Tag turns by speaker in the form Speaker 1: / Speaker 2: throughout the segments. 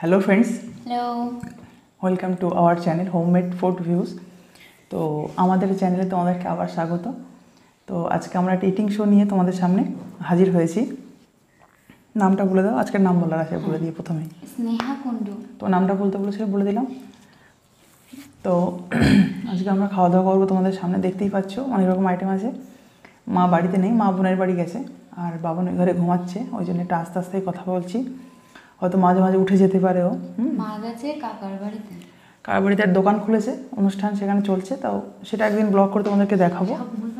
Speaker 1: Hello friends,
Speaker 2: hello
Speaker 1: welcome to our channel homemade food views. তো আমাদের চ্যানেলে তোমাদেরকে আবার স্বাগত। তো আজকে আমরা একটা ইটিং শো নিয়ে তোমাদের সামনে হাজির হয়েছি। নামটা বলে দাও, আজকের নাম বলার আছে বলে দিয়ে প্রথমেই।
Speaker 2: স্নেহা কুন্ডু।
Speaker 1: তো নামটা বলতে বলেছিল, বলে দিলাম। তো আজকে আমরা খাওয়া দাওয়া করবো তোমাদের সামনে, দেখতেই পাচ্ছ অনেক রকম আইটেম আছে। মা বাড়িতে নেই, মা বোনের বাড়ি গেছে, আর বাবা ঘরে ঘুমাচ্ছে, ওই জন্য একটু আস্তে আস্তেই কথা বলছি। হয়তো মাঝে মাঝে উঠে যেতে পারে ও।
Speaker 2: মা গেছে কাকার বাড়িতে,
Speaker 1: কার বাড়িতে এক দোকান খুলেছে, অনুষ্ঠান সেখানে চলছে, তাও সেটা একদিন ব্লগ করে তোমাদেরকে দেখাবো।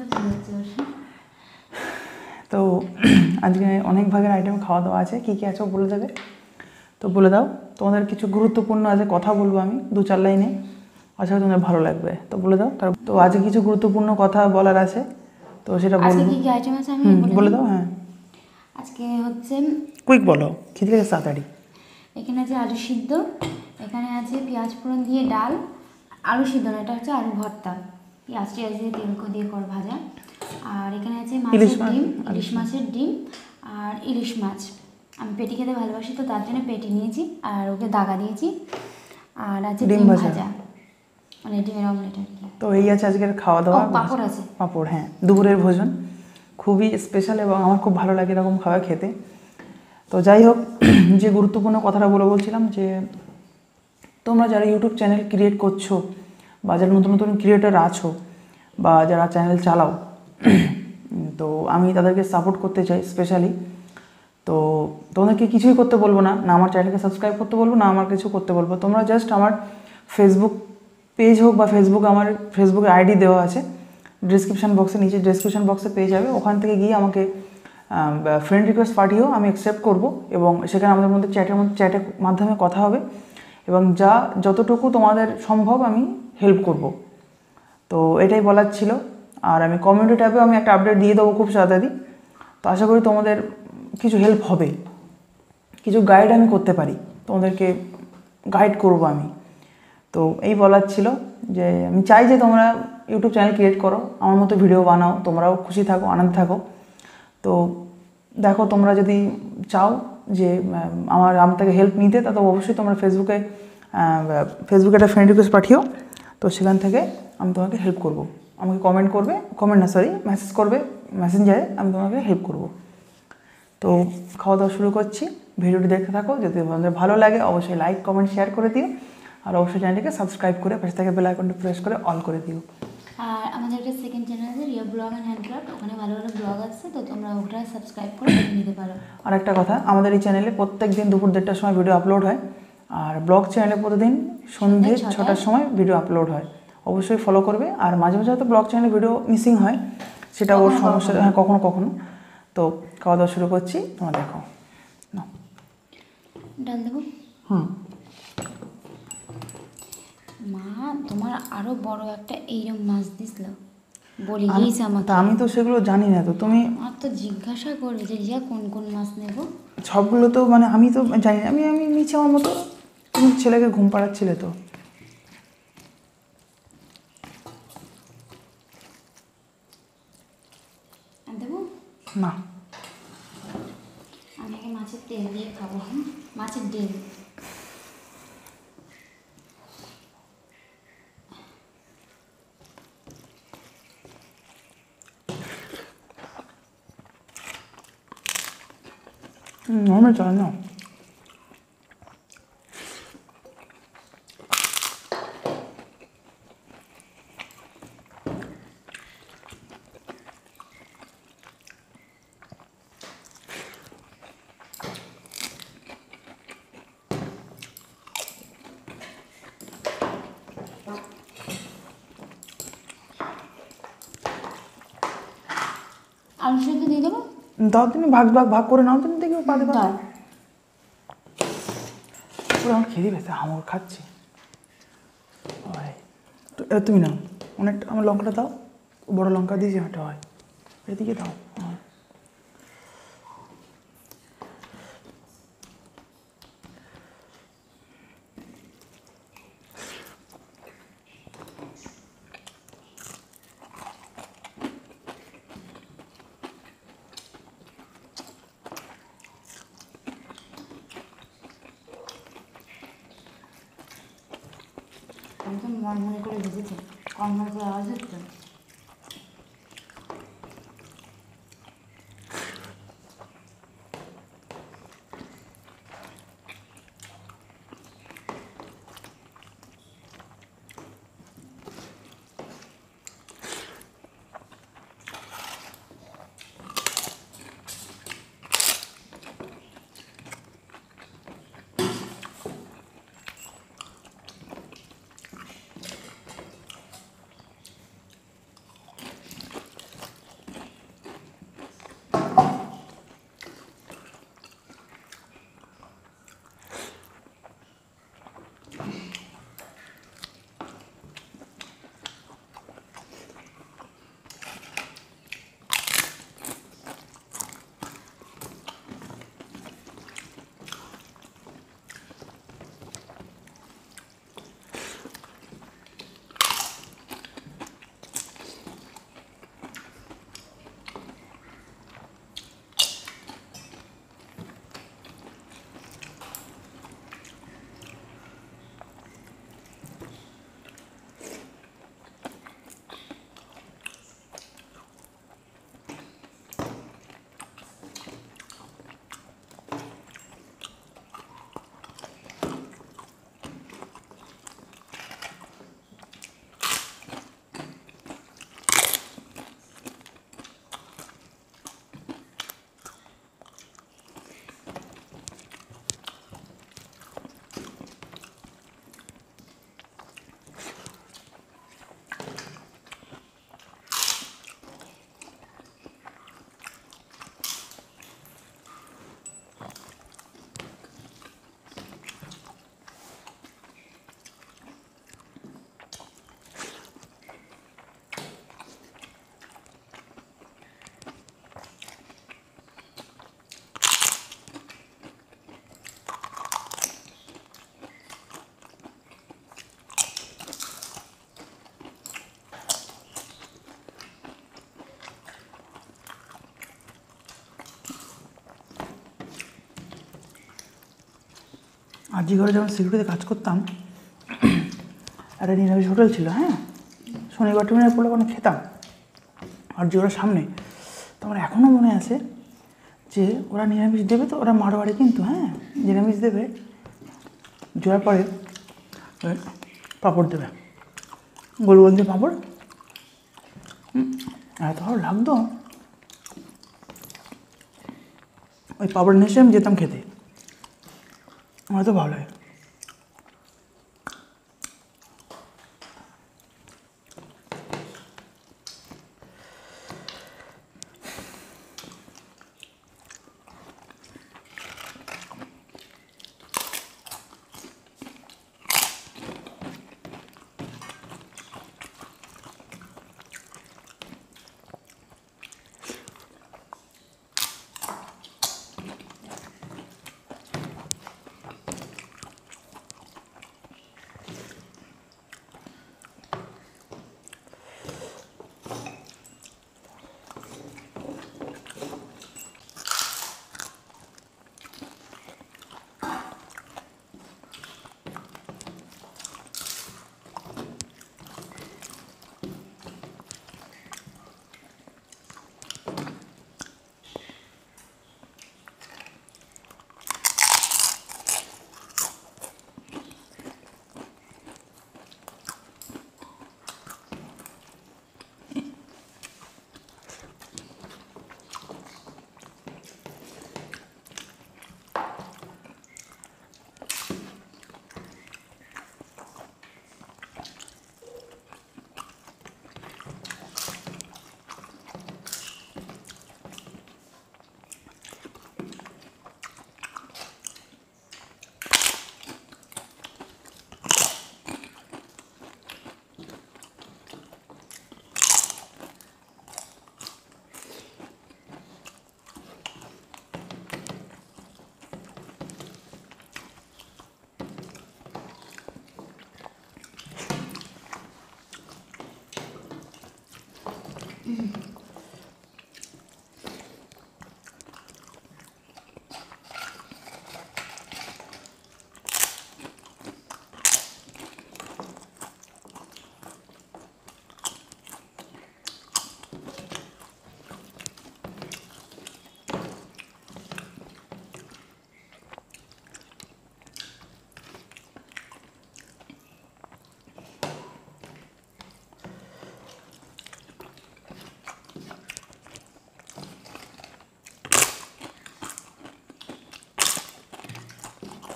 Speaker 1: তো আজকে অনেক ভাগের আইটেম খাওয়া দাওয়া আছে, কী কী আছে বলে দেবে। তো বলে দাও, তোমাদের কিছু গুরুত্বপূর্ণ আছে কথা বলবো আমি 2-4 লাইনে, আশা করি তোমাদের ভালো লাগবে। তো বলে দাও। কারণ তো আজকে কিছু গুরুত্বপূর্ণ কথা বলার আছে, তো সেটা বলবো।
Speaker 2: আজকে কি কি আইটেম আছে আমি
Speaker 1: বলে দাও। হ্যাঁ,
Speaker 2: আজকে হচ্ছে
Speaker 1: কুইক বলো, খিদে লেগেছে তাড়াতাড়ি।
Speaker 2: এখানে আছে আলু সিদ্ধ, এখানে আছে পেঁয়াজ ফোড়ন দিয়ে ডাল, আলু সিদ্ধ না, এটা হচ্ছে আলু ভর্তা, পেঁয়াজ টিয়াজ দিয়ে তেল দিয়ে কর ভাজা। আর এখানে আছে মাছের ডিম, ইলিশ মাছের ডিম আর ইলিশ মাছ। আমি পেটি খেতে ভালোবাসি, তো তার জন্য পেটি নিয়েছি আর ওকে দাগা দিয়েছি। আর আছে ডিম ভাজা, মানে ডিমের অমলেট আর কি।
Speaker 1: তো এই আছে আজকের খাওয়া দাওয়া।
Speaker 2: পাঁপড় আছে,
Speaker 1: পাঁপড়, হ্যাঁ, দুপুরের ভোজন খুবই স্পেশাল এবং আমার খুব ভালো লাগে এরকম খাবার খেতে। তো যাই হোক, যে গুরুত্বপূর্ণ কথাটা বলছিলাম যে তোমরা যারা ইউটিউব চ্যানেল ক্রিয়েট করছো বা যারা নতুন নতুন ক্রিয়েটার আছো বা যারা চ্যানেল চালাও, তো আমি তাদেরকে সাপোর্ট করতে চাই স্পেশালি। তো তোমাদেরকে কিছুই করতে বলবো না, না আমার চ্যানেলকে সাবস্ক্রাইব করতে বলবো, না আমার কিছু করতে বলবো। তোমরা জাস্ট আমার ফেসবুক পেজ হোক বা আমার ফেসবুকে আইডি দেওয়া আছে ডিসক্রিপশান বক্সে, নিচে ডিসক্রিপশান বক্সে পেয়ে যাবে, ওখান থেকে গিয়ে আমাকে ফ্রেন্ড রিকোয়েস্ট পাঠিয়েও আমি অ্যাকসেপ্ট করব, এবং সেখানে আমাদের মধ্যে চ্যাটের মাধ্যমে কথা হবে, এবং যতটুকু তোমাদের সম্ভব আমি হেল্প করব। তো এটাই বলার ছিল। আর আমি কমিউনিটি ট্যাবে আমি একটা আপডেট দিয়ে দেবো খুব তাড়াতাড়ি। তো আশা করি তোমাদের কিছু হেল্প হবে, কিছু গাইড আমি করতে পারি, তোমাদেরকে গাইড করব আমি। তো এই বলার ছিল যে আমি চাই যে তোমরা ইউটিউব চ্যানেল ক্রিয়েট করো, আমার মতো ভিডিও বানাও, তোমরাও খুশি থাকো, আনন্দ থাকো। তো দেখো, তোমরা যদি চাও যে আমার থেকে হেল্প নিতে, তা তো অবশ্যই তোমরা ফেসবুকে একটা ফ্রেন্ড রিকোয়েস্ট পাঠিও। তো সেখান থেকে আমি তোমাকে হেল্প করব, আমাকে মেসেজ করবে মেসেঞ্জারে, আমি তোমাকে হেল্প করব। তো খাওয়া দাওয়া শুরু করছি, ভিডিওটি দেখতে থাকো। যদি তোমাদের ভালো লাগে অবশ্যই লাইক কমেন্ট শেয়ার করে দিও, আর অবশ্যই চ্যানেলটিকে সাবস্ক্রাইব করে পাশে থেকে বেল আইকনটি প্রেস করে অল করে দিও।
Speaker 2: আর আমাদের একটা সেকেন্ড চ্যানেল আছে রিয়া ব্লগ অ্যান্ড হ্যান্ডক্রাফট, ওখানে ভালো ভালো ব্লগ আছে, তো তোমরা ওটা সাবস্ক্রাইব করে দেখে নিতে পারো।
Speaker 1: আর একটা কথা, আমাদের এই চ্যানেলে প্রত্যেক দিন দুপুর 1:30টার সময় ভিডিও আপলোড হয়, আর ব্লগ চ্যানেলে প্রতিদিন সন্ধ্যে 6টার সময় ভিডিও আপলোড হয়। অবশ্যই ফলো করবে। আর মাঝে মাঝে হয়তো ব্লগ চ্যানেলে ভিডিও মিসিং হয়, সেটা ওর সমস্যা, হ্যাঁ, কখনো কখনো। তো খাওয়া দাওয়া শুরু করছি, তোমরা দেখো।
Speaker 2: ডাল দেবো। মা তোমার আরো বড় একটা এইরকম মাছ দিছিল, বলে গিয়েছে আমাকে।
Speaker 1: আমি তো সেগুলো জানি না, তো তুমি
Speaker 2: আমার তো জিজ্ঞাসা করবে যে রিয়া কোন কোন মাছ নেব।
Speaker 1: সবগুলো তো মানে আমি তো জানি না, আমি নিচে আমার মতো। তুমি ছেলেকে ঘুম পাড়াচ্ছিলে তো।
Speaker 2: দেবো
Speaker 1: না,
Speaker 2: আমি মাছের তেল দিয়ে খাবো। মাছের ডিম।
Speaker 1: নর্মাল চলে না।
Speaker 2: আলু সেদ্ধ দিয়ে দেবো।
Speaker 1: দাও, তুমি ভাগ করে নাও, তুমি দেখি বাদে দাও। পুরো আমার খেয়ে দিবে, হামর খাচ্ছি। তুমি নাও, অনেকটা আমার লঙ্কাটা দাও, বড় লঙ্কা দিয়েছি একটা হয়, এদিকে দাও।
Speaker 2: একদম মনে করে ভেজেছে, কম করে আওয়াজ হচ্ছে।
Speaker 1: আর জি ঘরে যখন সিকিউরিটিতে কাজ করতাম, একটা নিরামিষ হোটেল ছিল, হ্যাঁ, শনিবার টুনিবার পড়লে ওখানে খেতাম। আর জি ঘরের সামনে তো আমার এখনও মনে আছে যে ওরা নিরামিষ দেবে, তো ওরা মারোয়ারি কিন্তু, হ্যাঁ, নিরামিষ দেবে, দেওয়ার পরে পাঁপড় দেবে, গোল গোল দিয়ে পাঁপড়, এত ভালো লাগতো। ওই পাঁপড় নিয়ে এসে আমি যেতাম খেতে, আমার তো ভালো লাগে।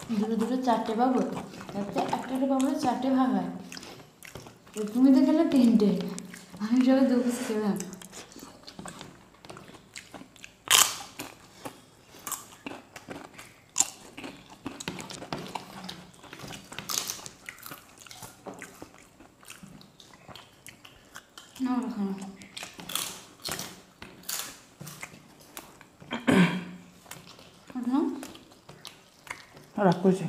Speaker 2: দুটো দুটো চারটে পাবো, তাতে একটা একটা পাবো চারটে ভাগ হয়। তো তুমি তো খেলে তিনটে, আমি সবাই দু পিস খেলাম। না ওরা খানো
Speaker 1: রাগ করছি।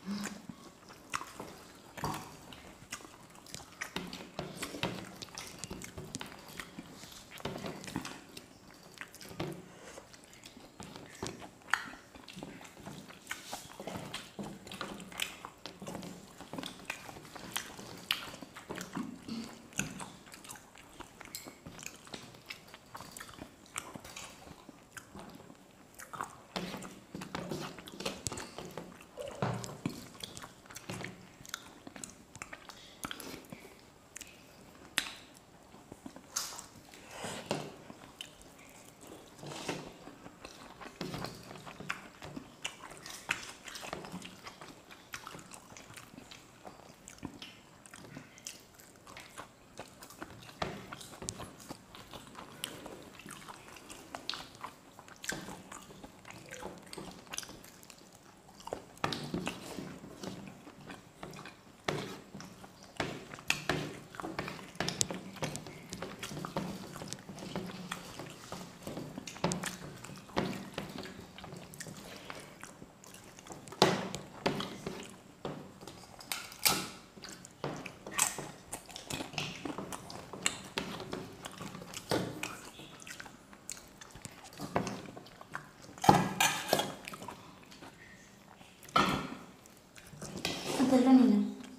Speaker 2: তেলটা নিলে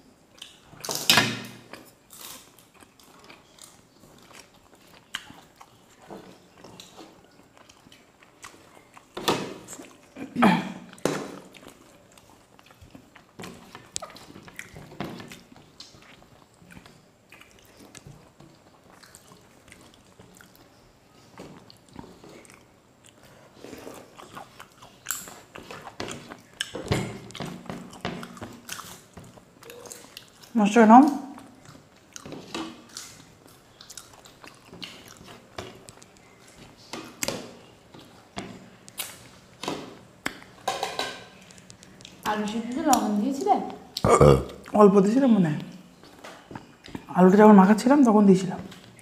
Speaker 1: নষ্ট নাও।
Speaker 2: আলু সিদ্ধতে লবণ দিয়েছিলে?
Speaker 1: অল্প দিয়েছিলাম মনে হয়, আলুটা যখন মাখাচ্ছিলাম তখন দিয়েছিলাম।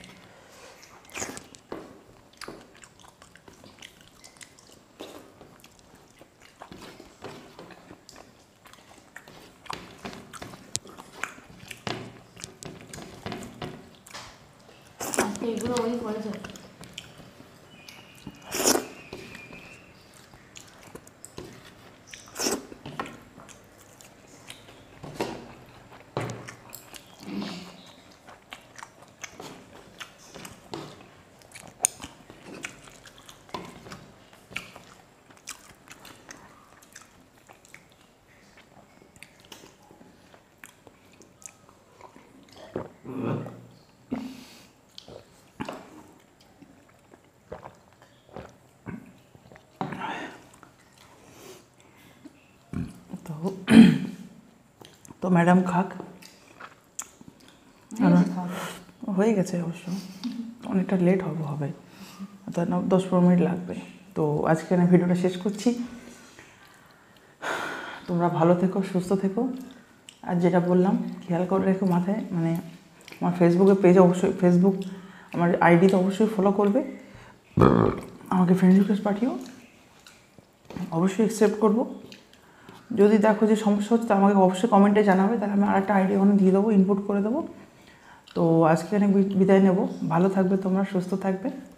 Speaker 2: আজকে এগুলো ওই করেছে।
Speaker 1: তো ম্যাডাম খাক, হয়ে গেছে অবশ্য, অনেকটা লেট হবে, তো 10-15 মিনিট লাগবে। তো আজকে আমি ভিডিওটা শেষ করছি। তোমরা ভালো থেকো, সুস্থ থেকো, আর যেটা বললাম খেয়াল করে রেখো মাথায়, মানে আমার ফেসবুকের পেজ অবশ্যই, ফেসবুক আমার আইডিতে অবশ্যই ফলো করবে, আমাকে ফ্রেন্ড রিকোয়েস্ট পাঠিও, অবশ্যই অ্যাকসেপ্ট করবো। যদি দেখো যে সমস্যা হচ্ছে তা আমাকে অবশ্যই কমেন্টে জানাবে, তাহলে আমি আরেকটা আইডি ওখানে দিয়ে দেবো, ইনপুট করে দেবো। তো আজকে অনেক বিদায় নেব। ভালো থাকবে তোমরা, সুস্থ থাকবে।